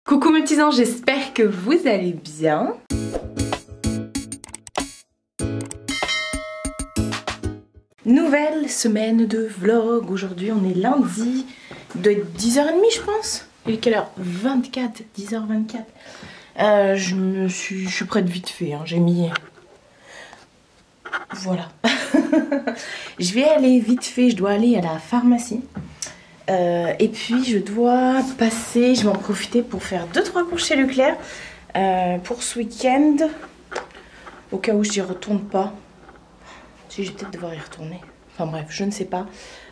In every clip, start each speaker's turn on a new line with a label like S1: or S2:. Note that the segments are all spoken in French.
S1: Coucou mes petits anges, j'espère que vous allez bien. Nouvelle semaine de vlog. Aujourd'hui on est lundi de 10h30 je pense. Il est quelle heure? 24, 10h24. Je suis prête vite fait, hein. J'ai mis... Voilà. Je vais aller vite fait, je dois aller à la pharmacie. Et puis je dois passer, je vais en profiter pour faire 2-3 courses chez Leclerc pour ce week-end. Au cas où je n'y retourne pas. Si je vais peut-être devoir y retourner. Enfin bref, je ne sais pas.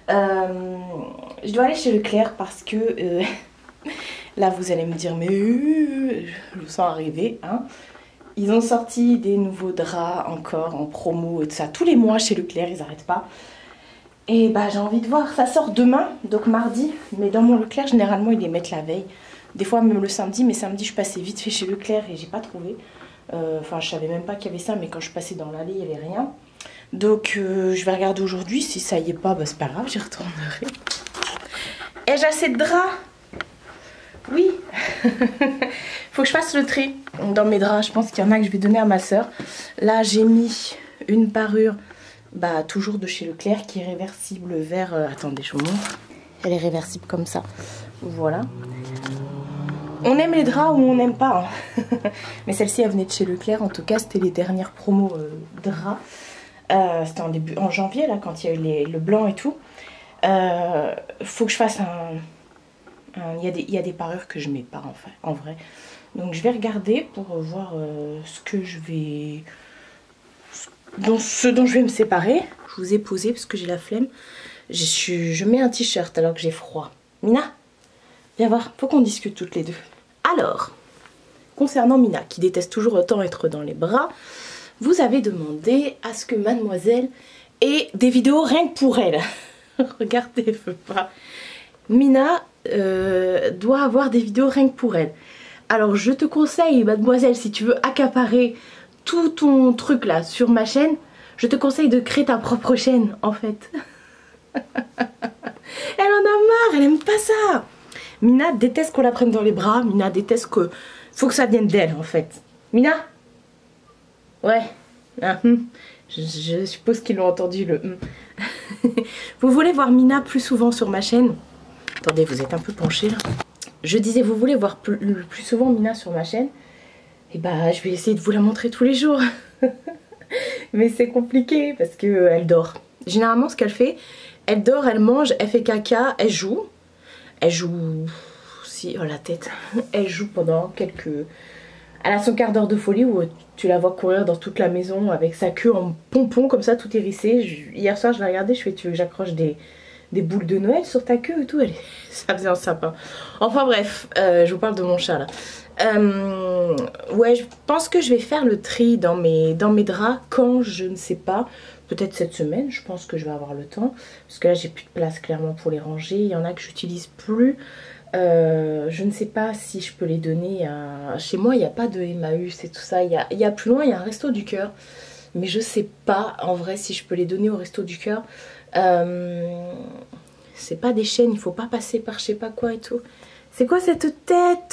S1: Je dois aller chez Leclerc parce que... là vous allez me dire, mais je le sens arriver, hein. Ils ont sorti des nouveaux draps encore en promo et tout ça. Tous les mois chez Leclerc, ils n'arrêtent pas. Et bah j'ai envie de voir. Ça sort demain, donc mardi. Mais dans mon Leclerc, généralement, ils les mettent la veille. Des fois même le samedi. Mais samedi, je passais vite fait chez Leclerc et j'ai pas trouvé. Enfin, je savais même pas qu'il y avait ça. Mais quand je passais dans l'allée, il n'y avait rien. Donc je vais regarder aujourd'hui. Si ça y est pas, bah c'est pas grave, j'y retournerai. Et j'ai assez de draps. Oui. Faut que je fasse le tri dans mes draps. Je pense qu'il y en a que je vais donner à ma soeur. Là j'ai mis une parure, bah toujours de chez Leclerc, qui est réversible vers... attendez, je vous montre. Elle est réversible comme ça. Voilà. On aime les draps ou on n'aime pas, hein. Mais celle-ci elle venait de chez Leclerc. En tout cas c'était les dernières promos draps. C'était en janvier là, quand il y a eu le blanc et tout. Faut que je fasse un... Il y a des parures que je mets pas en vrai. Donc je vais regarder pour voir ce que je vais... ce dont je vais me séparer. Je vous ai posé parce que j'ai la flemme. Je mets un t-shirt alors que j'ai froid. Mina, viens voir, faut qu'on discute toutes les deux. Alors, concernant Mina, qui déteste toujours autant être dans les bras, vous avez demandé à ce que mademoiselle ait des vidéos rien que pour elle. Regardez, elle veut pas. Mina doit avoir des vidéos rien que pour elle. Alors je te conseille, mademoiselle, si tu veux accaparer tout ton truc là sur ma chaîne, je te conseille de créer ta propre chaîne en fait. Elle en a marre, elle aime pas ça. Mina déteste qu'on la prenne dans les bras. Mina déteste que... Faut que ça vienne d'elle en fait. Mina? Ouais. Ah, je suppose qu'ils l'ont entendu le... Vous voulez voir Mina plus souvent sur ma chaîne? Attendez, vous êtes un peu penché là. Je disais, vous voulez voir plus souvent Mina sur ma chaîne? Et bah, je vais essayer de vous la montrer tous les jours. Mais c'est compliqué parce que elle dort. Généralement, ce qu'elle fait, elle dort, elle mange, elle fait caca, elle joue. Elle joue... Si, oh la tête. Elle joue pendant quelques... Elle a son quart d'heure de folie où tu la vois courir dans toute la maison avec sa queue en pompon comme ça, tout hérissé. Hier soir, je l'ai regardé, je fais, tu veux que j'accroche des boules de Noël sur ta queue et tout? Ça faisait un sapin. Enfin bref, je vous parle de mon chat là. Ouais, je pense que je vais faire le tri dans mes draps quand, je ne sais pas. Peut-être cette semaine, je pense que je vais avoir le temps. Parce que là, j'ai plus de place clairement pour les ranger. Il y en a que j'utilise plus. Je ne sais pas si je peux les donner à... Chez moi, il n'y a pas de Emmaüs et tout ça. Il y a plus loin, il y a un resto du cœur. Mais je sais pas en vrai si je peux les donner au resto du cœur. C'est pas des chaînes, il faut pas passer par je sais pas quoi et tout. C'est quoi cette tête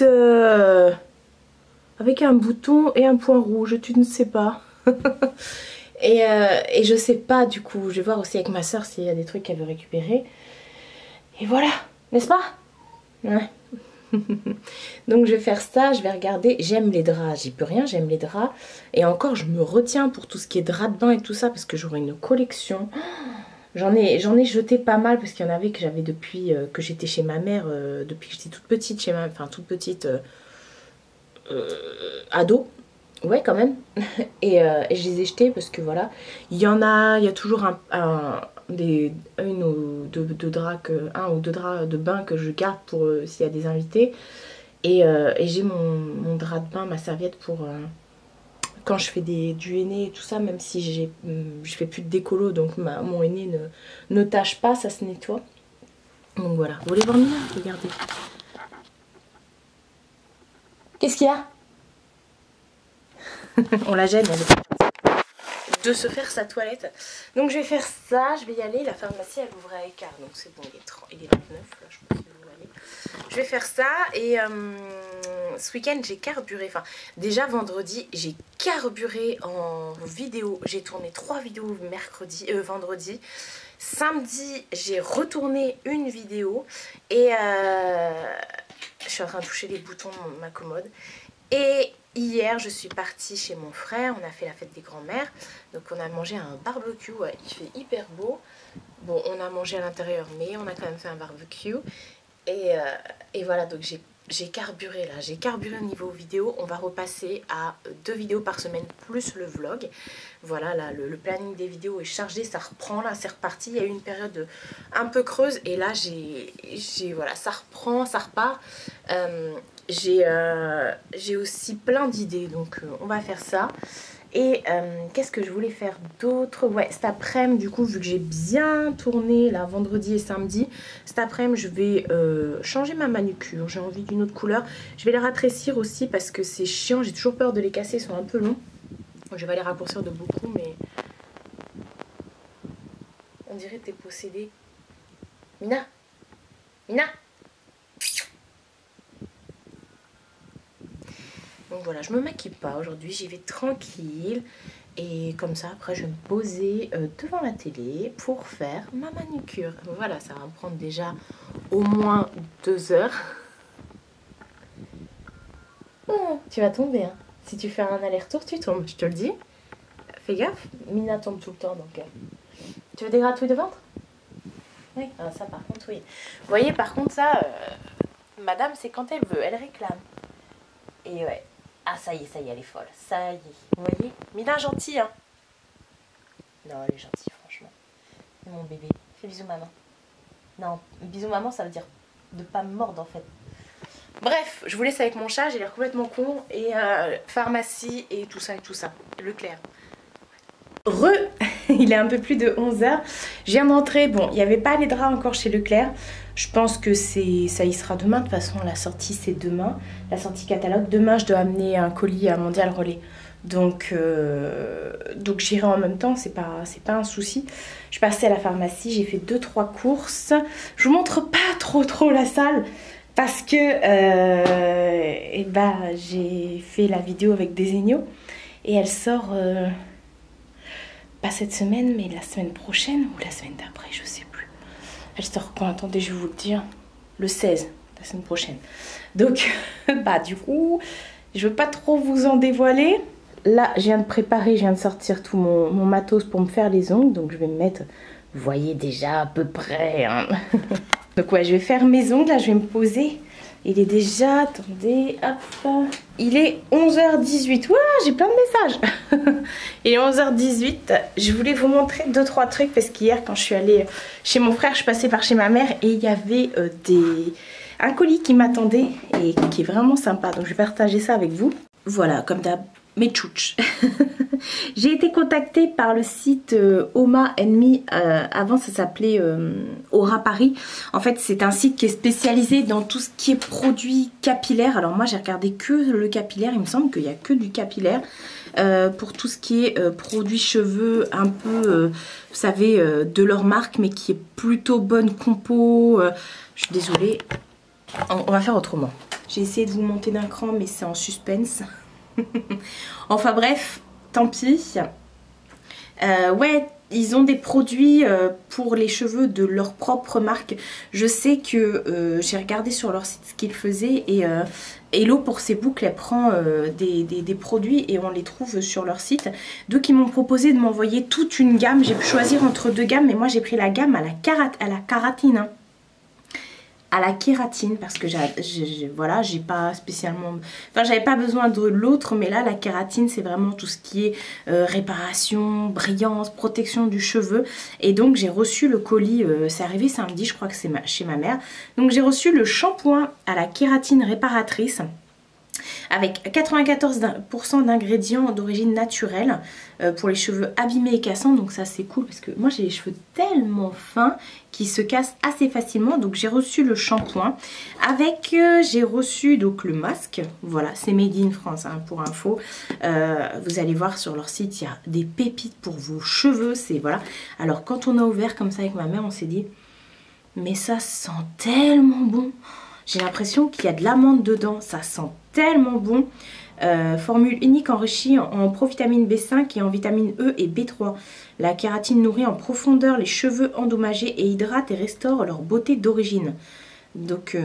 S1: avec un bouton et un point rouge, tu ne sais pas. et je sais pas du coup, je vais voir aussi avec ma soeur s'il y a des trucs qu'elle veut récupérer. Et voilà, n'est-ce pas? Ouais. Donc je vais faire ça, je vais regarder. J'aime les draps, j'y peux rien, j'aime les draps. Et encore je me retiens pour tout ce qui est drap de bain et tout ça parce que j'aurai une collection. J'en ai jeté pas mal parce qu'il y en avait que j'avais depuis que j'étais chez ma mère, depuis que j'étais toute petite chez ma... Enfin toute petite ado. Ouais quand même. Et je les ai jetés parce que voilà. Il y a toujours une ou deux draps, un ou deux draps de bain que je garde pour s'il y a des invités. Et j'ai mon drap de bain, ma serviette pour... quand je fais du henné et tout ça, même si je fais plus de décolo, donc mon henné ne tâche pas, ça se nettoie. Donc voilà. Vous voulez voir Mina? Regardez. Qu'est-ce qu'il y a? On la gêne, elle est de se faire sa toilette. Donc je vais faire ça, je vais y aller. La pharmacie elle ouvre à écart, donc c'est bon, il est 29 là, je pense que vous voyez. Je vais faire ça et ce week-end j'ai carburé, enfin déjà vendredi j'ai carburé en vidéo, j'ai tourné 3 vidéos vendredi, samedi j'ai retourné une vidéo et je suis en train de toucher les boutons de ma commode. Et hier je suis partie chez mon frère, on a fait la fête des grands-mères, donc on a mangé un barbecue, ouais, il fait hyper beau. Bon, on a mangé à l'intérieur mais on a quand même fait un barbecue et voilà, donc j'ai carburé là, j'ai carburé au niveau vidéo. On va repasser à 2 vidéos par semaine plus le vlog. Voilà, là le planning des vidéos est chargé, ça reprend là, c'est reparti. Il y a eu une période un peu creuse et là voilà, ça reprend, ça repart. J'ai aussi plein d'idées, donc on va faire ça. Et qu'est-ce que je voulais faire d'autre? Ouais, cet après-midi, du coup, vu que j'ai bien tourné là vendredi et samedi, cet après-midi, je vais changer ma manucure. J'ai envie d'une autre couleur. Je vais les rafraîchir aussi parce que c'est chiant. J'ai toujours peur de les casser, ils sont un peu longs. Donc, je vais les raccourcir de beaucoup, mais on dirait que t'es possédée. Mina, Mina. Donc voilà, je me maquille pas aujourd'hui, j'y vais tranquille. Et comme ça, après, je vais me poser devant la télé pour faire ma manucure. Voilà, ça va me prendre déjà au moins 2 heures. Oh, tu vas tomber, hein. Si tu fais un aller-retour, tu tombes, je te le dis. Fais gaffe, Mina tombe tout le temps, donc... Tu veux des gratouilles de ventre? Oui, ah, ça par contre, oui. Vous voyez, par contre, ça, madame, c'est quand elle veut, elle réclame. Et ouais. Ah, ça y est, elle est folle. Ça y est. Vous voyez? Mina gentille, hein? Non, elle est gentille, franchement. Mon bébé. Fais bisous, maman. Non, bisous, maman, ça veut dire de pas me mordre, en fait. Bref, je vous laisse avec mon chat. J'ai l'air complètement con. Et pharmacie et tout ça, Leclerc. Il est un peu plus de 11h. Je viens d'entrer. Bon, il n'y avait pas les draps encore chez Leclerc. Je pense que ça y sera demain. De toute façon, la sortie, c'est demain. La sortie catalogue. Demain, je dois amener un colis à Mondial Relais. Donc j'irai en même temps. C'est pas un souci. Je suis passée à la pharmacie. J'ai fait 2-3 courses. Je vous montre pas trop la salle. Parce que j'ai fait la vidéo avec Desenio. Et elle sort... pas cette semaine, mais la semaine prochaine ou la semaine d'après, je sais plus. Elle sort quand? Attendez, je vais vous le dire. Le 16, la semaine prochaine. Donc, du coup, je veux pas trop vous en dévoiler. Là, je viens de préparer, je viens de sortir tout mon matos pour me faire les ongles. Donc, je vais me mettre, vous voyez déjà à peu près. Hein. Donc, ouais, je vais faire mes ongles. Là, je vais me poser. Il est déjà, attendez, hop, il est 11h18. Ouah, j'ai plein de messages. Il est 11h18. Je voulais vous montrer 2-3 trucs parce qu'hier, quand je suis allée chez mon frère, je suis passée par chez ma mère et il y avait un colis qui m'attendait et qui est vraiment sympa. Donc, je vais partager ça avec vous. Voilà, comme d'hab, mes tchouches. J'ai été contactée par le site Oma Me. Avant ça s'appelait Aura Paris. En fait c'est un site qui est spécialisé dans tout ce qui est produits capillaires. Alors moi j'ai regardé que le capillaire. Il me semble qu'il n'y a que du capillaire. Pour tout ce qui est produits cheveux un peu, vous savez, de leur marque. Mais qui est plutôt bonne compo. Je suis désolée. On va faire autrement. J'ai essayé de vous monter d'un cran mais c'est en suspense. Enfin bref, tant pis. Ouais, ils ont des produits pour les cheveux de leur propre marque. Je sais que j'ai regardé sur leur site ce qu'ils faisaient et Hello pour ses boucles, elle prend des produits et on les trouve sur leur site. Donc ils m'ont proposé de m'envoyer toute une gamme. J'ai pu choisir entre 2 gammes, mais moi j'ai pris la gamme à la kératine. Hein. À la kératine parce que voilà, j'ai pas spécialement, enfin j'avais pas besoin de l'autre, mais là la kératine c'est vraiment tout ce qui est réparation, brillance, protection du cheveu. Et donc j'ai reçu le colis, c'est arrivé samedi, je crois que c'est chez ma mère. Donc j'ai reçu le shampoing à la kératine réparatrice avec 94% d'ingrédients d'origine naturelle pour les cheveux abîmés et cassants. Donc ça c'est cool parce que moi j'ai les cheveux tellement fins qui se cassent assez facilement. Donc j'ai reçu le shampoing avec, j'ai reçu donc le masque. Voilà, c'est made in France hein, pour info. Vous allez voir sur leur site, il y a des pépites pour vos cheveux. C'est voilà. Alors quand on a ouvert comme ça avec ma mère, on s'est dit mais ça sent tellement bon. J'ai l'impression qu'il y a de l'amande dedans, ça sent tellement bon. Formule unique enrichie en provitamine B5 et en vitamine E et B3. La kératine nourrit en profondeur les cheveux endommagés et hydrate et restaure leur beauté d'origine. Donc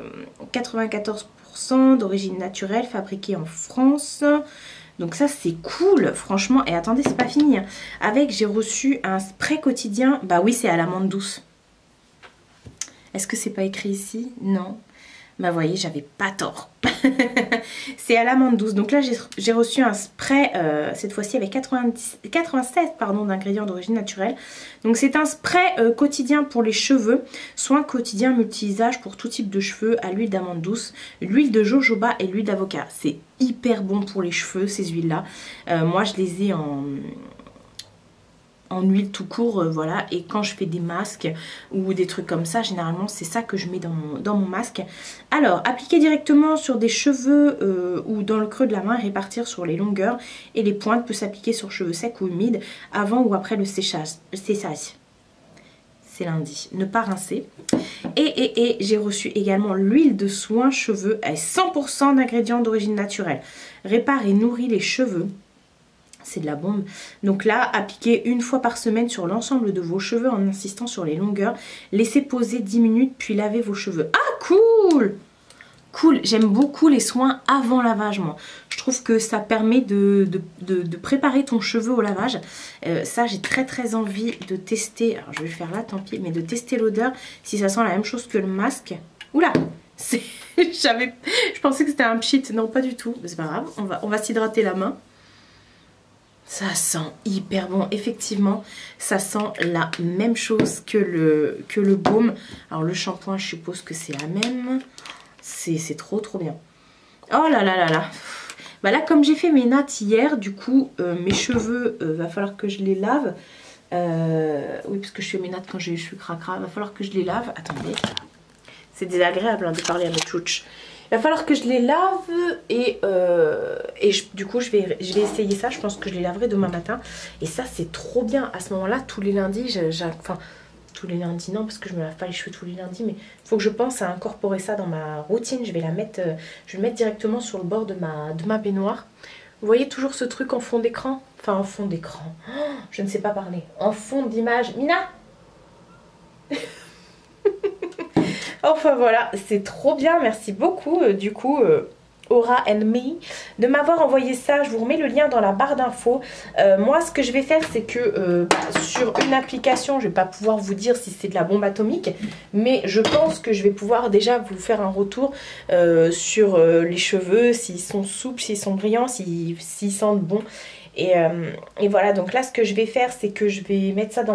S1: 94% d'origine naturelle, fabriquée en France. Donc ça c'est cool franchement. Et attendez, c'est pas fini. Avec, j'ai reçu un spray quotidien. Bah oui, c'est à l'amande douce. Est-ce que c'est pas écrit ici? Non. Bah voyez, j'avais pas tort. C'est à l'amande douce. Donc là j'ai reçu un spray, cette fois-ci avec 96 d'ingrédients d'origine naturelle. Donc c'est un spray quotidien pour les cheveux. Soin quotidien multi-usage pour tout type de cheveux à l'huile d'amande douce, l'huile de jojoba et l'huile d'avocat. C'est hyper bon pour les cheveux ces huiles là. Moi je les ai en huile tout court, voilà. Et quand je fais des masques ou des trucs comme ça, généralement c'est ça que je mets dans mon masque. Alors, appliquer directement sur des cheveux ou dans le creux de la main et répartir sur les longueurs et les pointes, peut s'appliquer sur cheveux secs ou humides avant ou après le séchage. C'est lundi. Ne pas rincer. Et j'ai reçu également l'huile de soin cheveux à 100% d'ingrédients d'origine naturelle. Répare et nourrit les cheveux. C'est de la bombe. Donc là, appliquez une fois par semaine sur l'ensemble de vos cheveux en insistant sur les longueurs. Laissez poser 10 minutes puis lavez vos cheveux. Ah, cool! Cool, j'aime beaucoup les soins avant lavage moi. Je trouve que ça permet de préparer ton cheveu au lavage. Ça, j'ai très envie de tester. Alors je vais le faire là, tant pis. Mais de tester l'odeur, si ça sent la même chose que le masque. Oula! Je pensais que c'était un pchit. Non, pas du tout. C'est pas grave, on va s'hydrater la main. Ça sent hyper bon, effectivement, ça sent la même chose que le baume. Alors le shampoing, je suppose que c'est la même. C'est trop bien. Oh là là là là. Bah là, comme j'ai fait mes nattes hier, du coup, mes cheveux, va falloir que je les lave. Oui, parce que je fais mes nattes quand j'ai les cheveux cracra, va falloir que je les lave. Attendez, c'est désagréable hein, de parler à mes tchouches. Il va falloir que je les lave et du coup je vais essayer ça. Je pense que je les laverai demain matin. Et ça c'est trop bien. À ce moment-là, tous les lundis, enfin tous les lundis non parce que je me lave pas les cheveux tous les lundis. Mais il faut que je pense à incorporer ça dans ma routine. Je vais le mettre directement sur le bord de ma baignoire. Vous voyez toujours ce truc en fond d'écran? Enfin en fond d'écran. Oh, je ne sais pas parler. En fond d'image. Mina Enfin voilà, c'est trop bien, merci beaucoup du coup Aura and Me de m'avoir envoyé ça. Je vous remets le lien dans la barre d'infos. Moi ce que je vais faire c'est que sur une application, je ne vais pas pouvoir vous dire si c'est de la bombe atomique, mais je pense que je vais pouvoir déjà vous faire un retour sur les cheveux, s'ils sont souples, s'ils sont brillants, s'ils sentent bon. Et voilà, donc là ce que je vais faire c'est que je vais mettre ça dans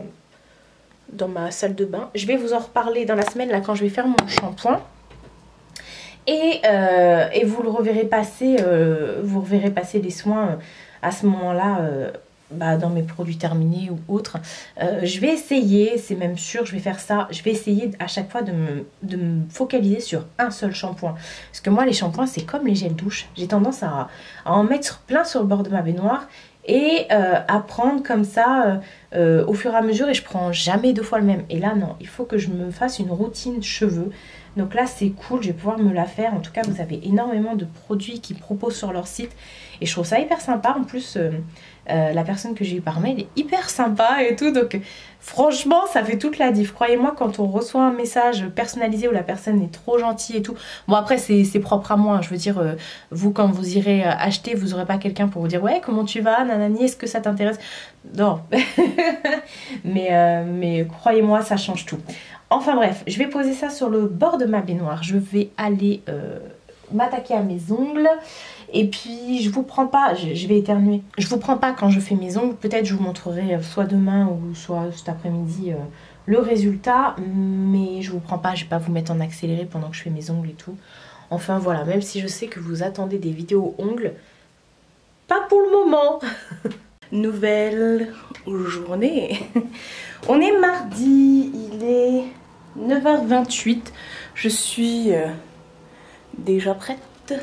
S1: ma salle de bain. Je vais vous en reparler dans la semaine là quand je vais faire mon shampoing. Et vous le reverrez passer, vous reverrez passer les soins à ce moment-là dans mes produits terminés ou autres. Je vais essayer, c'est même sûr, je vais faire ça. Je vais essayer à chaque fois de me focaliser sur un seul shampoing. Parce que moi les shampoings c'est comme les gels douche. J'ai tendance à en mettre plein sur le bord de ma baignoire. Et à prendre comme ça au fur et à mesure et je prends jamais 2 fois le même. Et là non, il faut que je me fasse une routine cheveux. Donc là c'est cool, je vais pouvoir me la faire. En tout cas vous avez énormément de produits qu'ils proposent sur leur site. Et je trouve ça hyper sympa. En plus la personne que j'ai eu par mail est hyper sympa et tout. Donc franchement ça fait toute la diff. Croyez-moi quand on reçoit un message personnalisé où la personne est trop gentille et tout. Bon après c'est propre à moi. Hein. Je veux dire vous quand vous irez acheter vous n'aurez pas quelqu'un pour vous dire ouais comment tu vas nanani est-ce que ça t'intéresse. Non mais croyez-moi ça change tout. Enfin bref je vais poser ça sur le bord de ma baignoire. Je vais aller m'attaquer à mes ongles. Et puis je vous prends pas, je vais éternuer. Je vous prends pas quand je fais mes ongles. Peut-être je vous montrerai soit demain ou soit cet après-midi le résultat. Mais je vous prends pas, je vais pas vous mettre en accéléré pendant que je fais mes ongles et tout. Enfin voilà, même si je sais que vous attendez des vidéos ongles, pas pour le moment. Nouvelle journée. On est mardi, il est 9h28. Je suis déjà prête.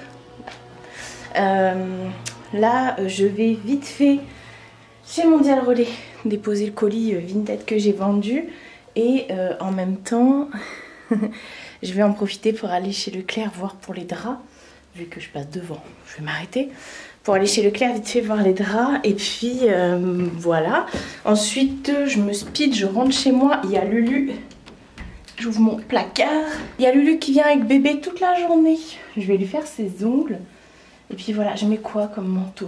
S1: Là je vais vite fait chez Mondial Relais déposer le colis Vinted que j'ai vendu et en même temps je vais en profiter pour aller chez Leclerc voir pour les draps vu que je passe devant, je vais m'arrêter pour aller chez Leclerc vite fait voir les draps. Et puis voilà. Ensuite, je me speed, je rentre chez moi. Il y a Lulu. J'ouvre mon placard. Il y a Lulu qui vient avec bébé toute la journée. Je vais lui faire ses ongles. Et puis voilà, je mets quoi comme manteau?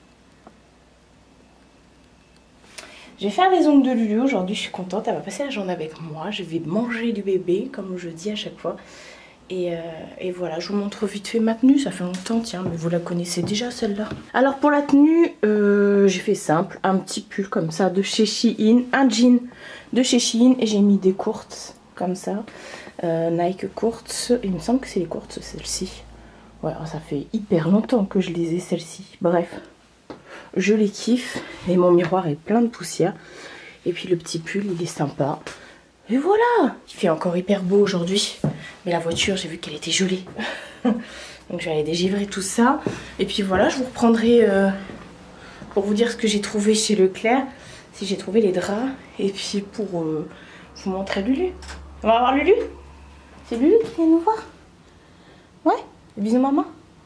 S1: Je vais faire les ongles de Lulu aujourd'hui, je suis contente. Elle va passer la journée avec moi. Je vais manger du bébé, comme je dis à chaque fois. Et voilà, je vous montre vite fait ma tenue. Ça fait longtemps, tiens, mais vous la connaissez déjà celle-là. Alors pour la tenue, j'ai fait simple. Un petit pull comme ça de chez Shein. Un jean de chez Shein. Et j'ai mis des courtes comme ça. Nike courtes. Il me semble que c'est les courtes, celles-ci. Voilà, ça fait hyper longtemps que je les ai, celles-ci. Bref, je les kiffe. Et mon miroir est plein de poussière. Et puis le petit pull, il est sympa. Et voilà, il fait encore hyper beau aujourd'hui. Mais la voiture, j'ai vu qu'elle était gelée. Donc je vais aller dégivrer tout ça. Et puis voilà, je vous reprendrai pour vous dire ce que j'ai trouvé chez Leclerc. Si j'ai trouvé les draps. Et puis pour vous montrer Lulu. On va voir Lulu? C'est Lulu qui vient nous voir? Ouais? Bisous maman?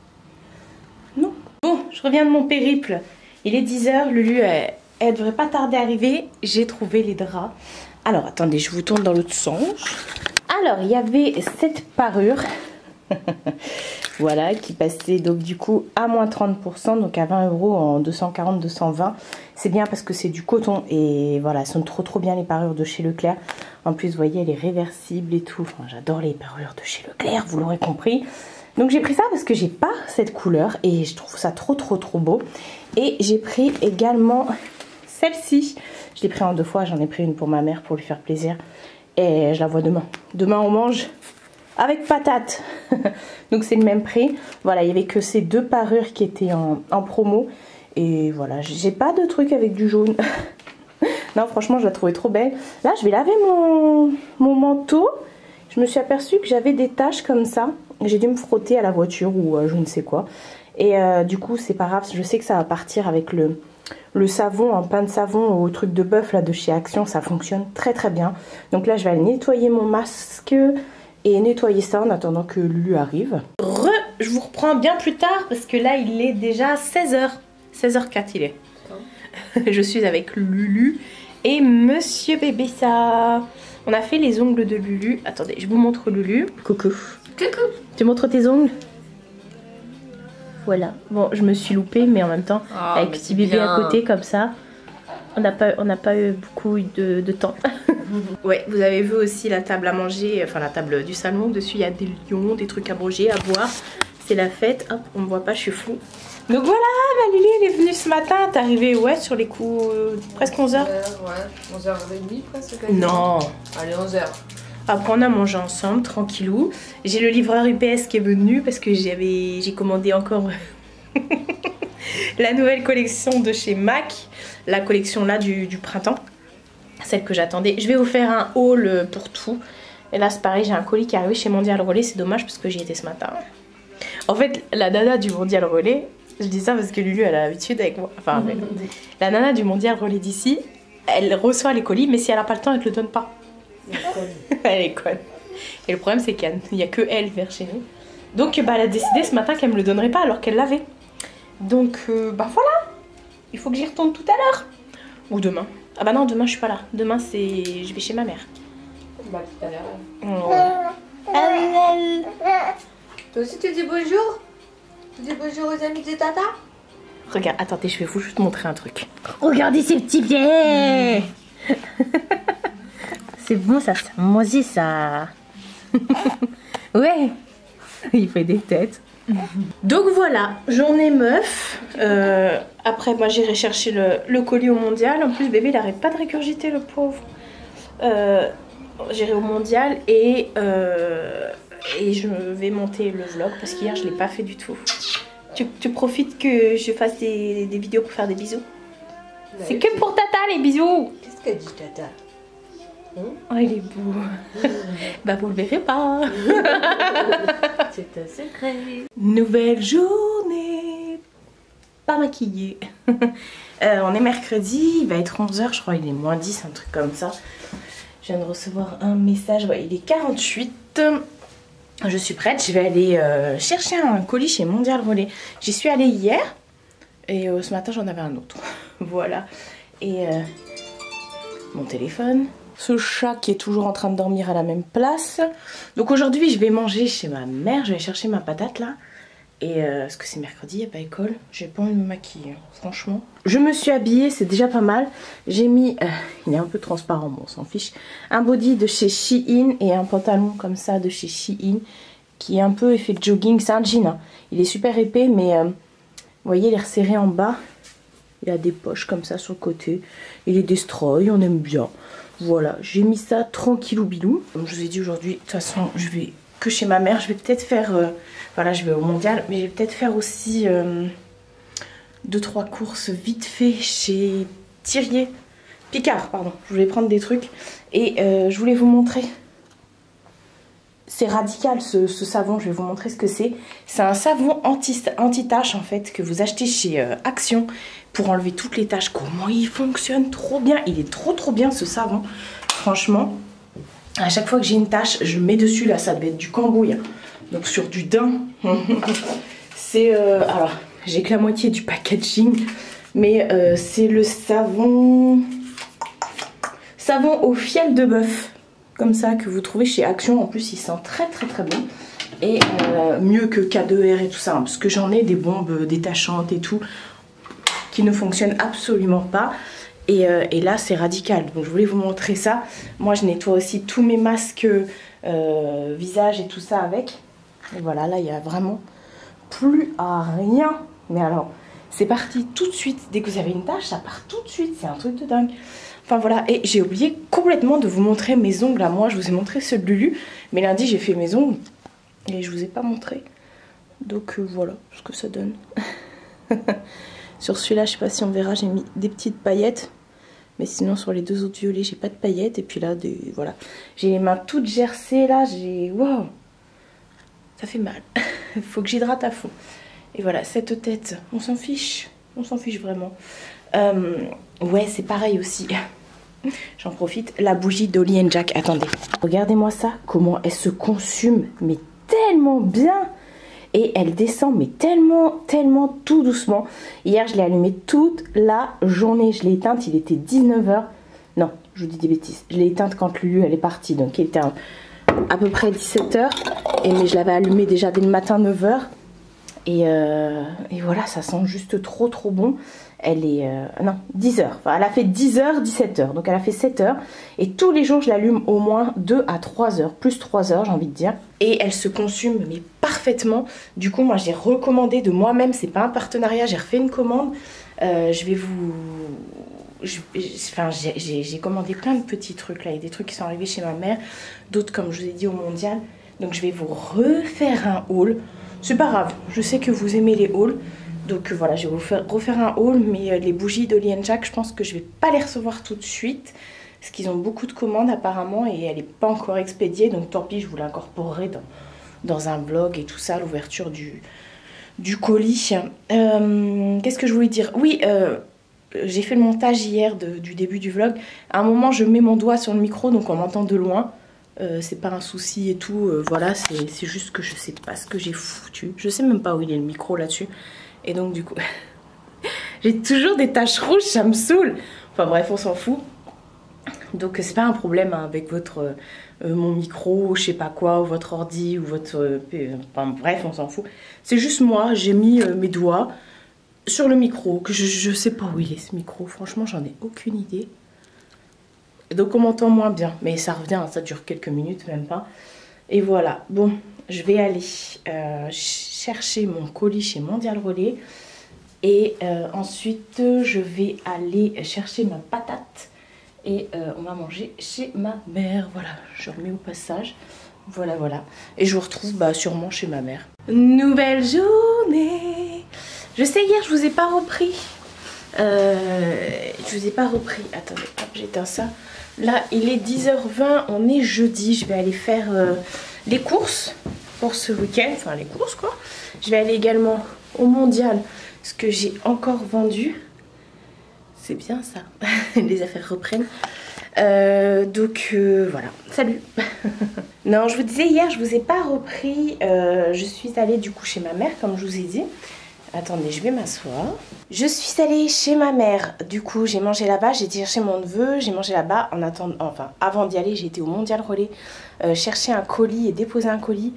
S1: Non? Bon, je reviens de mon périple. Il est 10 h. Lulu, elle devrait pas tarder à arriver. J'ai trouvé les draps. Alors, attendez, je vous tourne dans l'autre sens. Alors, il y avait cette parure. Voilà, qui passait donc du coup à moins 30%, donc à 20 € en 240, 220. C'est bien parce que c'est du coton et voilà, elles sont trop bien les parures de chez Leclerc. En plus, vous voyez, elle est réversible et tout. Enfin, j'adore les parures de chez Leclerc, vous l'aurez compris. Donc j'ai pris ça parce que j'ai pas cette couleur et je trouve ça trop beau. Et j'ai pris également celle-ci. Je l'ai pris en 2 fois, j'en ai pris une pour ma mère pour lui faire plaisir. Et je la vois demain. Demain on mange avec patate. Donc c'est le même prix. Voilà, il n'y avait que ces 2 parures qui étaient en promo. Et voilà, j'ai pas de truc avec du jaune. Non, franchement, je la trouvais trop belle. Là, je vais laver mon manteau. Je me suis aperçue que j'avais des taches comme ça. J'ai dû me frotter à la voiture ou je ne sais quoi. Et du coup, c'est pas grave. Je sais que ça va partir avec le savon, en pain de savon au truc de bœuf là de chez Action. Ça fonctionne très bien. Donc là, je vais aller nettoyer mon masque et nettoyer ça en attendant que Lulu arrive. Je vous reprends bien plus tard parce que là, il est déjà 16 h. 16h04 il est. Je suis avec Lulu et Monsieur Bébé ça. On a fait les ongles de Lulu. Attendez, je vous montre Lulu. Coucou. Coucou. Tu montres tes ongles? Voilà. Bon, je me suis loupée, mais en même temps, avec petit bébé à côté comme ça, on n'a pas eu beaucoup de temps. Ouais, vous avez vu aussi la table à manger, enfin la table du salon. Dessus, il y a des lions, des trucs à manger, à boire. C'est la fête. Hop, on me voit pas, je suis floue. Donc voilà, ma Lily, elle est venue ce matin. T'es arrivée, ouais, sur les coups presque 11 h.
S2: Ouais, 11h30 presque.
S1: Non.
S2: Allez, 11 h.
S1: Après on a mangé ensemble, tranquillou. J'ai le livreur UPS qui est venu parce que j'ai commandé encore la nouvelle collection de chez MAC. La collection là du printemps. Celle que j'attendais. Je vais vous faire un haul pour tout. Et là c'est pareil, j'ai un colis qui est arrivé chez Mondial Relais. C'est dommage parce que j'y étais ce matin. En fait, la nana du Mondial Relais, je dis ça parce que Lulu elle a l'habitude avec moi. Enfin, la nana du Mondial Relais d'ici, elle reçoit les colis, mais si elle n'a pas le temps, elle ne te le donne pas. Elle est conne. Et le problème c'est qu'il n'y a que elle vers chez nous. Donc bah, elle a décidé ce matin qu'elle me le donnerait pas alors qu'elle l'avait. Donc bah voilà. Il faut que j'y retourne tout à l'heure. Ou demain. Ah bah non, demain je suis pas là. Demain je vais chez ma mère.
S2: Bah tout à l'heure.
S1: Ouais.
S2: Toi aussi tu dis bonjour? Tu dis bonjour aux amis de Tata?
S1: Regarde, attendez, je vais vous juste montrer un truc. Regardez ces petits pieds. C'est bon, ça moisit ça. Ouais. Il fait des têtes. Donc voilà, journée meuf. Après moi j'irai chercher le colis au Mondial. En plus bébé il n'arrête pas de régurgiter le pauvre. J'irai au Mondial et je vais monter le vlog parce qu'hier je l'ai pas fait du tout. Tu profites que je fasse des vidéos pour faire des bisous? C'est que pour Tata les bisous.
S2: Qu'est-ce qu'elle dit Tata?
S1: Oh il est beau. Bah vous le verrez pas.
S2: C'est un secret.
S1: Nouvelle journée. Pas maquillée. On est mercredi, il va être 11 h je crois, il est moins 10, un truc comme ça. Je viens de recevoir un message, ouais, il est 48. Je suis prête, je vais aller chercher un colis chez Mondial Relais. J'y suis allée hier et ce matin j'en avais un autre. Voilà. Et mon téléphone. Ce chat qui est toujours en train de dormir à la même place. Donc aujourd'hui je vais manger chez ma mère, je vais chercher ma patate là. Et parce que c'est mercredi, il n'y a pas école. J'ai pas envie de me maquiller, franchement. Je me suis habillée, c'est déjà pas mal. J'ai mis, il est un peu transparent, bon on s'en fiche. Un body de chez Shein et un pantalon comme ça de chez Shein. Qui est un peu effet jogging, c'est un jean. Hein. Il est super épais mais vous voyez il est resserré en bas. Il a des poches comme ça sur le côté. Il est destroy, on aime bien. Voilà, j'ai mis ça tranquillou bilou. Comme je vous ai dit aujourd'hui, de toute façon, je vais que chez ma mère. Je vais peut-être faire... voilà, je vais au Mondial. Mais je vais peut-être faire aussi 2-3 courses vite fait chez Thirier. Picard, pardon. Je voulais prendre des trucs. Et je voulais vous montrer. C'est radical ce savon, je vais vous montrer ce que c'est. C'est un savon anti-tache en fait que vous achetez chez Action pour enlever toutes les taches. Comment il fonctionne trop bien, il est trop bien ce savon. Franchement, à chaque fois que j'ai une tache, je mets dessus, là ça devait être du cambouis. Donc sur du daim. C'est, alors j'ai que la moitié du packaging, mais c'est le savon au fiel de bœuf. Comme ça que vous trouvez chez Action. En plus il sent très bon et mieux que K2R et tout ça hein, parce que j'en ai des bombes détachantes et tout qui ne fonctionnent absolument pas et là c'est radical. Donc je voulais vous montrer ça. Moi je nettoie aussi tous mes masques visage et tout ça avec et voilà, là il y a vraiment plus à rien, mais alors c'est parti tout de suite. Dès que vous avez une tache ça part tout de suite, c'est un truc de dingue. Enfin voilà, et j'ai oublié complètement de vous montrer mes ongles à moi. Je vous ai montré ceux de Lulu, mais lundi j'ai fait mes ongles et je vous ai pas montré. Donc voilà ce que ça donne. Sur celui-là, je sais pas si on verra, j'ai mis des petites paillettes. Mais sinon sur les deux autres violets, j'ai pas de paillettes. Et puis là, voilà. J'ai les mains toutes gercées là, j'ai... Waouh, ça fait mal. Faut que j'hydrate à fond. Et voilà, cette tête, on s'en fiche. On s'en fiche vraiment. Ouais, c'est pareil aussi. J'en profite. La bougie d'Olly & Jack. Attendez. Regardez-moi ça. Comment elle se consume. Mais tellement bien. Et elle descend. Mais tellement tout doucement. Hier, je l'ai allumée toute la journée. Je l'ai éteinte. Il était 19 h. Non, je vous dis des bêtises. Je l'ai éteinte quand Lulu, elle est partie. Donc, il était à peu près 17 h. Mais je l'avais allumée déjà dès le matin, 9 h. Et voilà, ça sent juste trop bon. Elle est... non, 10 h. Enfin, elle a fait 10 h, 17 h. Donc elle a fait 7 h. Et tous les jours, je l'allume au moins 2 à 3 h. Plus 3 h, j'ai envie de dire. Et elle se consume, mais parfaitement. Du coup, moi, j'ai recommandé de moi-même. C'est pas un partenariat, j'ai refait une commande. Je vais vous... Enfin, j'ai commandé plein de petits trucs là. Il y a des trucs qui sont arrivés chez ma mère. D'autres, comme je vous ai dit, au Mondial. Donc je vais vous refaire un haul. C'est pas grave, je sais que vous aimez les hauls. Donc voilà, je vais vous refaire un haul. Mais les bougies d'Olly & Jack, je pense que je vais pas les recevoir tout de suite. Parce qu'ils ont beaucoup de commandes apparemment. Et elle n'est pas encore expédiée. Donc tant pis, je vous l'incorporerai dans un vlog et tout ça. L'ouverture du colis. Qu'est-ce que je voulais dire? Oui, j'ai fait le montage hier du début du vlog. À un moment, je mets mon doigt sur le micro. Donc on m'entend de loin. C'est pas un souci et tout, voilà, c'est juste que je sais pas ce que j'ai foutu. Je sais même pas où il est le micro là-dessus. Et donc du coup, j'ai toujours des taches rouges, ça me saoule. Enfin bref, on s'en fout. Donc c'est pas un problème hein, avec votre mon micro, je sais pas quoi, ou votre ordi, ou votre... enfin bref, on s'en fout. C'est juste moi, j'ai mis mes doigts sur le micro, que je sais pas où il est ce micro. Franchement, j'en ai aucune idée. Donc on m'entend moins bien, mais ça revient, ça dure quelques minutes, même pas. Et voilà, bon, je vais aller chercher mon colis chez Mondial Relais. Et ensuite, je vais aller chercher ma patate. Et on va manger chez ma mère. Voilà, je remets au passage. Voilà. Et je vous retrouve sûrement chez ma mère. Nouvelle journée. Je sais, hier, je vous ai pas repris. Attendez, hop, j'éteins ça. Là, il est 10 h 20, on est jeudi. Je vais aller faire les courses pour ce week-end. Enfin, les courses, quoi. Je vais aller également au Mondial, ce que j'ai encore vendu. C'est bien, ça. Les affaires reprennent. Voilà, salut. Non, je vous disais hier, je vous ai pas repris. Je suis allée du coup chez ma mère, comme je vous ai dit. Attendez, je vais m'asseoir. Je suis allée chez ma mère. Du coup, j'ai mangé là-bas. J'ai cherché mon neveu. J'ai mangé là-bas. En attendant, enfin, avant d'y aller, j'ai été au Mondial Relais chercher un colis et déposer un colis.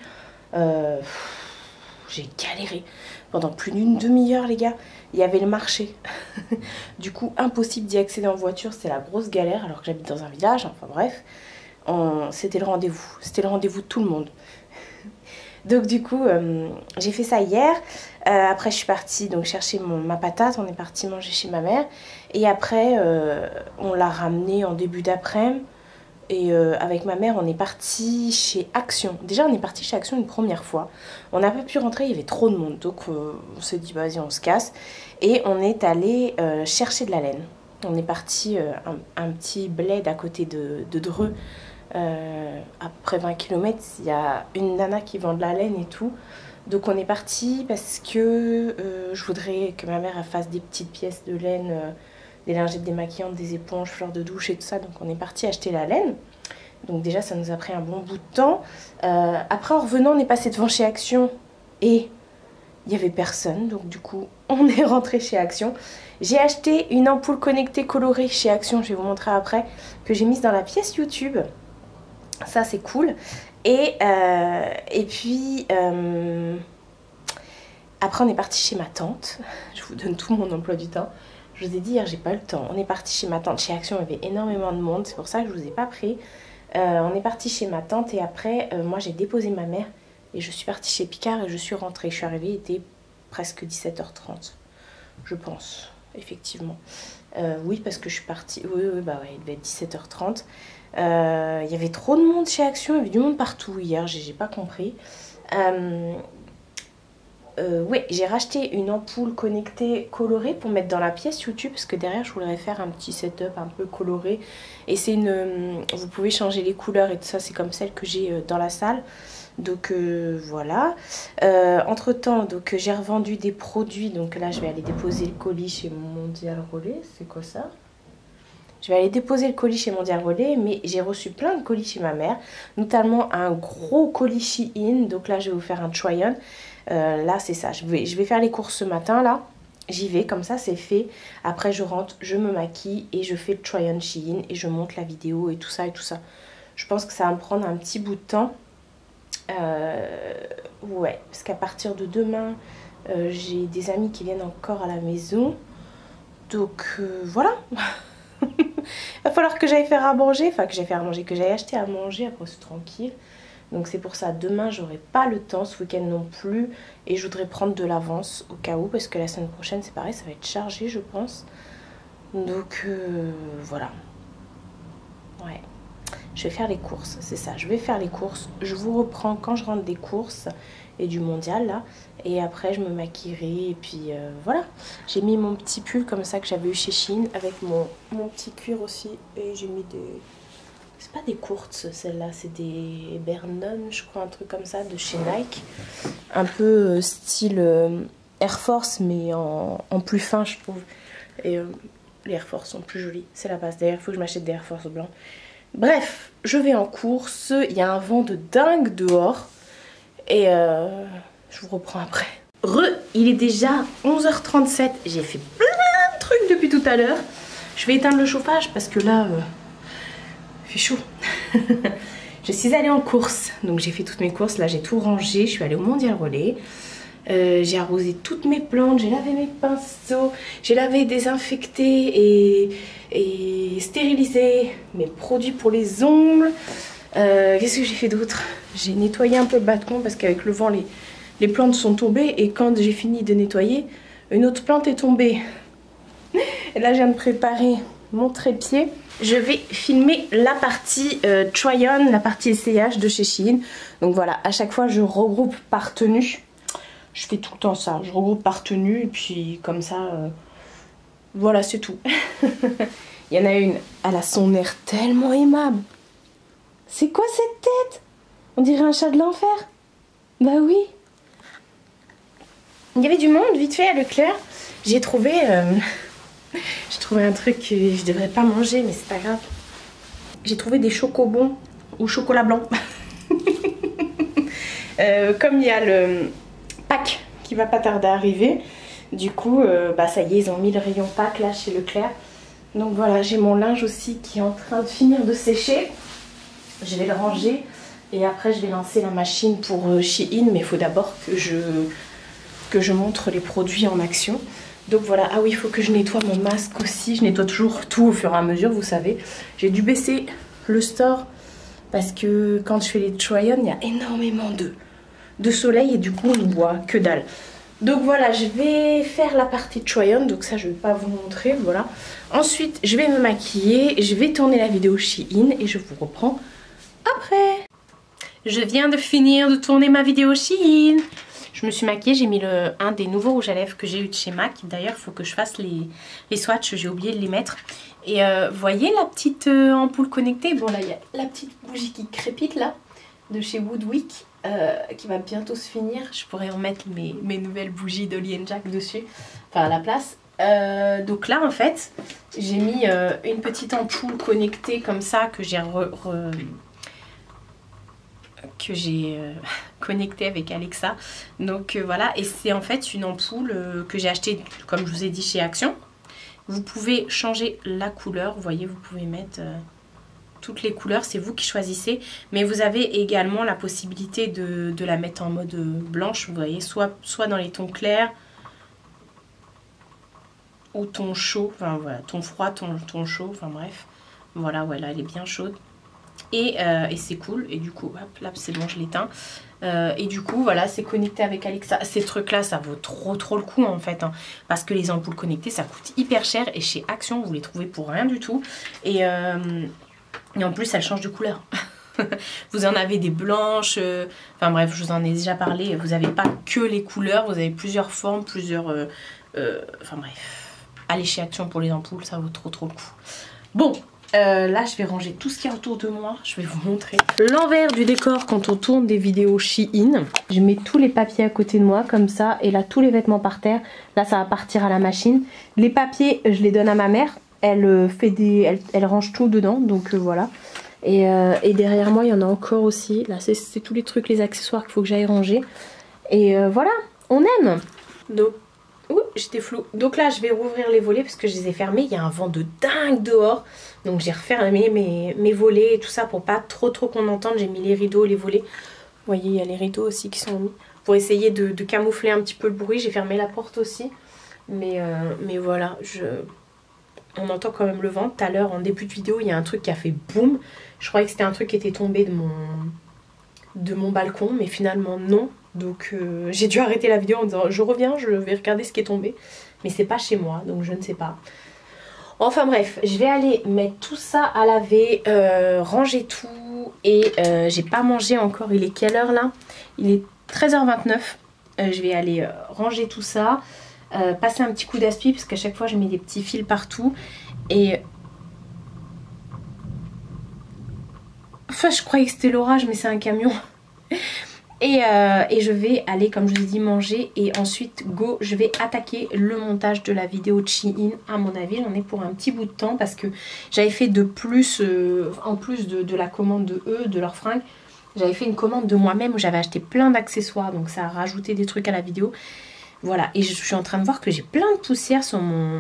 S1: J'ai galéré pendant plus d'une demi-heure, les gars. Il y avait le marché. Du coup, impossible d'y accéder en voiture. C'était la grosse galère alors que j'habite dans un village. Enfin bref, c'était le rendez-vous. C'était le rendez-vous de tout le monde. Donc du coup, j'ai fait ça hier. Après, je suis partie donc chercher ma patate. On est parti manger chez ma mère. Et après, on l'a ramené en début d'après-midi. Et avec ma mère, on est parti chez Action. Déjà, on est parti chez Action une première fois. On n'a pas pu rentrer, il y avait trop de monde. Donc, on s'est dit, vas-y, on se casse. Et on est allé chercher de la laine. On est parti un petit bled à côté de Dreux. Après 20 km, il y a une nana qui vend de la laine et tout. Donc, on est parti parce que je voudrais que ma mère elle fasse des petites pièces de laine. Des lingettes démaquillantes, des éponges, fleurs de douche et tout ça. Donc on est parti acheter la laine. Donc déjà ça nous a pris un bon bout de temps. Après en revenant on est passé devant chez Action et il n'y avait personne. Donc du coup on est rentré chez Action. J'ai acheté une ampoule connectée colorée chez Action, je vais vous montrer après, que j'ai mise dans la pièce YouTube. Ça c'est cool. Et puis après on est parti chez ma tante. Je vous donne tout mon emploi du temps. Je vous ai dit hier, j'ai pas le temps. On est parti chez ma tante. Chez Action, il y avait énormément de monde. C'est pour ça que je vous ai pas pris. On est parti chez ma tante et après, moi, j'ai déposé ma mère. Et je suis partie chez Picard et je suis rentrée. Je suis arrivée, il était presque 17h30. Je pense, effectivement. Oui, parce que je suis partie... Oui, bah ouais, il devait être 17h30. Il y avait trop de monde chez Action. Il y avait du monde partout hier. J'ai pas compris. Oui, j'ai racheté une ampoule connectée colorée pour mettre dans la pièce YouTube parce que derrière je voudrais faire un petit setup un peu coloré et c'est une... vous pouvez changer les couleurs et tout ça, c'est comme celle que j'ai dans la salle. Donc voilà. Entre temps, donc j'ai revendu des produits, donc là je vais aller déposer le colis chez Mondial Relais. C'est quoi ça? Je vais aller déposer le colis chez Mondial Relais, mais j'ai reçu plein de colis chez ma mère, notamment un gros colis Shein. Donc là je vais vous faire un try-on. Là c'est ça, je vais faire les courses ce matin là, j'y vais, comme ça c'est fait. Après je rentre, je me maquille et je fais le try-on Shein et je monte la vidéo et tout ça et tout ça. Je pense que ça va me prendre un petit bout de temps. Ouais, parce qu'à partir de demain, j'ai des amis qui viennent encore à la maison. Donc voilà. Il va falloir que j'aille faire à manger, enfin que j'aille faire à manger, que j'aille acheter à manger, après c'est tranquille. Donc c'est pour ça, demain j'aurai pas le temps, ce week-end non plus. Et je voudrais prendre de l'avance au cas où, parce que la semaine prochaine c'est pareil, ça va être chargé je pense. Donc voilà. Ouais. Je vais faire les courses, c'est ça, je vais faire les courses. Je vous reprends quand je rentre des courses et du mondial là. Et après je me maquillerai et puis voilà. J'ai mis mon petit pull comme ça que j'avais eu chez Shein avec mon petit cuir aussi. Et j'ai mis des... C'est pas des courtes celles-là, c'est des Vernon, je crois, un truc comme ça, de chez Nike. Un peu style Air Force, mais en plus fin, je trouve. Et les Air Force sont plus jolies, c'est la base. D'ailleurs, il faut que je m'achète des Air Force blancs. Bref, je vais en course. Il y a un vent de dingue dehors. Et je vous reprends après. Il est déjà 11h37. J'ai fait plein de trucs depuis tout à l'heure. Je vais éteindre le chauffage parce que là... il fait chaud. Je suis allée en course, donc j'ai fait toutes mes courses. Là j'ai tout rangé, je suis allée au Mondial Relais. J'ai arrosé toutes mes plantes, j'ai lavé mes pinceaux, j'ai lavé, désinfecté et stérilisé mes produits pour les ongles. Qu'est-ce que j'ai fait d'autre? J'ai nettoyé un peu le balcon parce qu'avec le vent les plantes sont tombées et quand j'ai fini de nettoyer, une autre plante est tombée. Et là je viens de préparer mon trépied. Je vais filmer la partie try-on, la partie essayage de chez Shein. Donc voilà, à chaque fois je regroupe par tenue. Je fais tout le temps ça, je regroupe par tenue et puis comme ça, voilà c'est tout. Il y en a une, elle a son air tellement aimable. C'est quoi cette tête? On dirait un chat de l'enfer. Bah oui. Il y avait du monde vite fait à Leclerc. J'ai trouvé un truc que je devrais pas manger, mais c'est pas grave. j'ai trouvé des chocobons au chocolat blanc. Comme il y a le Pâques qui va pas tarder à arriver, du coup bah ça y est, ils ont mis le rayon Pâques là chez Leclerc. Donc voilà, j'ai mon linge aussi qui est en train de finir de sécher. Je vais le ranger et après je vais lancer la machine pour Shein, mais il faut d'abord que je montre les produits en action. Donc voilà, ah oui, il faut que je nettoie mon masque aussi. Je nettoie toujours tout au fur et à mesure, vous savez. J'ai dû baisser le store parce que quand je fais les try-on, il y a énormément de soleil et du coup on voit que dalle. Donc voilà, je vais faire la partie try-on, donc ça je vais pas vous montrer, voilà. Ensuite, je vais me maquiller, je vais tourner la vidéo Shein et je vous reprends après. Je viens de finir de tourner ma vidéo Shein. Je me suis maquillée, j'ai mis un des nouveaux rouges à lèvres que j'ai eu de chez MAC. D'ailleurs, il faut que je fasse les swatchs, j'ai oublié de les mettre. Et voyez la petite ampoule connectée. Bon là, il y a la petite bougie qui crépite là, de chez Woodwick. Qui va bientôt se finir. Je pourrais remettre mes nouvelles bougies d'Olly & Jack dessus, enfin à la place. Donc là en fait j'ai mis une petite ampoule connectée comme ça que j'ai connectée avec Alexa. Donc voilà, et c'est en fait une ampoule que j'ai achetée comme je vous ai dit chez Action. Vous pouvez changer la couleur, vous voyez, vous pouvez mettre toutes les couleurs, c'est vous qui choisissez, mais vous avez également la possibilité de la mettre en mode blanche, vous voyez, soit dans les tons clairs ou ton chaud, enfin voilà, ton froid, ton chaud, enfin bref, voilà, voilà, elle est bien chaude et c'est cool. Et du coup hop là c'est bon, je l'éteins. Et du coup voilà, c'est connecté avec Alexa. Ces trucs là ça vaut trop le coup en fait, hein, parce que les ampoules connectées ça coûte hyper cher et chez Action vous les trouvez pour rien du tout. Et en plus, elle change de couleur. Vous en avez des blanches. Enfin bref, je vous en ai déjà parlé. Vous n'avez pas que les couleurs. Vous avez plusieurs formes, plusieurs... enfin bref. Allez chez Action pour les ampoules, ça vaut trop le coup. Bon, là, je vais ranger tout ce qu'il y a autour de moi. Je vais vous montrer l'envers du décor quand on tourne des vidéos Shein. Je mets tous les papiers à côté de moi, comme ça. Et là, tous les vêtements par terre. Là, ça va partir à la machine. Les papiers, je les donne à ma mère. Elle range tout dedans, donc voilà. Et derrière moi, il y en a encore aussi. Là, c'est tous les trucs, les accessoires qu'il faut que j'aille ranger. Et voilà, on aime. Donc, ouh, j'étais floue. Donc là, je vais rouvrir les volets parce que je les ai fermés. Il y a un vent de dingue dehors. Donc j'ai refermé mes volets et tout ça pour pas trop qu'on entende. J'ai mis les rideaux, les volets. Vous voyez, il y a les rideaux aussi qui sont mis. Pour essayer de camoufler un petit peu le bruit. J'ai fermé la porte aussi. Mais voilà, on entend quand même le vent. Tout à l'heure, en début de vidéo, il y a un truc qui a fait boum. Je croyais que c'était un truc qui était tombé de mon balcon, mais finalement non. Donc j'ai dû arrêter la vidéo en disant je reviens, je vais regarder ce qui est tombé. Mais c'est pas chez moi, donc je ne sais pas. Enfin bref, je vais aller mettre tout ça à laver, ranger tout. Et j'ai pas mangé encore. Il est quelle heure là? Il est 13h29. Je vais aller ranger tout ça. Passer un petit coup d'aspi parce qu'à chaque fois je mets des petits fils partout. Et enfin je croyais que c'était l'orage, mais c'est un camion. Et je vais aller, comme je vous ai dit, manger. Et ensuite go, je vais attaquer le montage de la vidéo de Shein. À mon avis j'en ai pour un petit bout de temps, parce que j'avais fait de plus, en plus de la commande de eux, de leurs fringues, j'avais fait une commande de moi-même où j'avais acheté plein d'accessoires. Donc ça a rajouté des trucs à la vidéo. Voilà, et je suis en train de voir que j'ai plein de poussière sur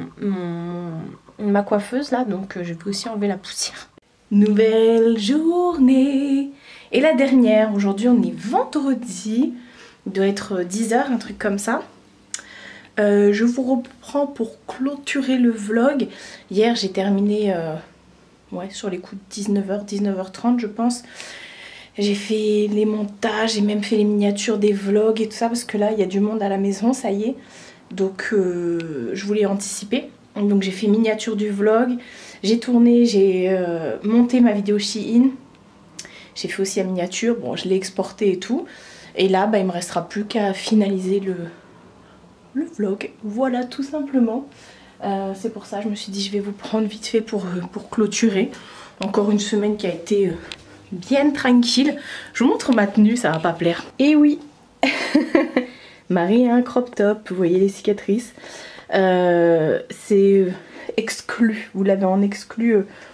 S1: ma coiffeuse là, donc je vais aussi enlever la poussière. Nouvelle journée. Et la dernière, aujourd'hui on est vendredi, il doit être 10h, un truc comme ça. Je vous reprends pour clôturer le vlog. Hier j'ai terminé ouais, sur les coups de 19h, 19h30 je pense. J'ai fait les montages, j'ai même fait les miniatures des vlogs et tout ça, parce que là il y a du monde à la maison, ça y est. Donc je voulais anticiper. Donc j'ai fait miniature du vlog, j'ai tourné, j'ai monté ma vidéo Shein. J'ai fait aussi la miniature, bon je l'ai exporté et tout. Et là bah, il me restera plus qu'à finaliser le vlog. Voilà, tout simplement. C'est pour ça je me suis dit je vais vous prendre vite fait pour clôturer. Encore une semaine qui a été... bien tranquille. Je vous montre ma tenue, ça va pas plaire. Et oui, Marie a un crop top, vous voyez les cicatrices. C'est exclu, vous l'avez en exclu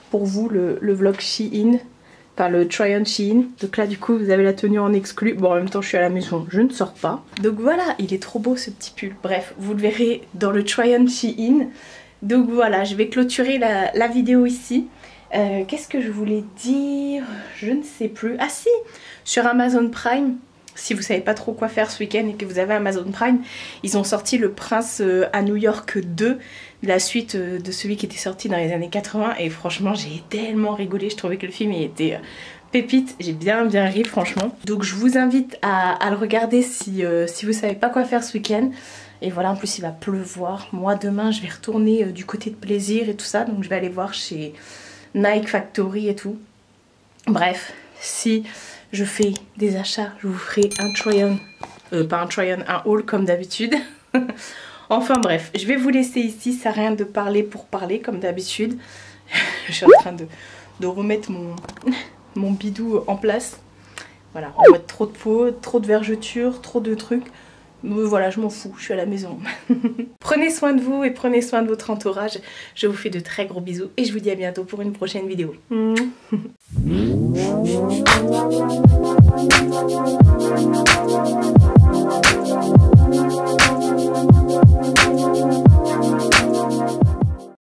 S1: pour vous le vlog Shein. Enfin le try on Shein. Donc là du coup vous avez la tenue en exclu. Bon en même temps je suis à la maison, je ne sors pas. Donc voilà, il est trop beau ce petit pull. Bref, vous le verrez dans le try on Shein. Donc voilà, je vais clôturer la vidéo ici. Qu'est-ce que je voulais dire? Je ne sais plus. Ah si, sur Amazon Prime, si vous savez pas trop quoi faire ce week-end et que vous avez Amazon Prime, ils ont sorti Le Prince à New York 2, la suite de celui qui était sorti dans les années 80. Et franchement j'ai tellement rigolé, je trouvais que le film il était pépite, j'ai bien ri franchement. Donc je vous invite à le regarder si vous savez pas quoi faire ce week-end. Et voilà, en plus il va pleuvoir. Moi demain je vais retourner du côté de Plaisir et tout ça, donc je vais aller voir chez Nike Factory et tout. Bref, si je fais des achats, je vous ferai un try-on, pas un try-on, un haul comme d'habitude. Enfin bref, je vais vous laisser ici, ça sert à rien de parler pour parler comme d'habitude. Je suis en train de remettre mon bidou en place. Voilà, on va mettre trop de peau, trop de vergetures, trop de trucs. Mais voilà, je m'en fous, je suis à la maison. Prenez soin de vous et prenez soin de votre entourage. Je vous fais de très gros bisous et je vous dis à bientôt pour une prochaine vidéo.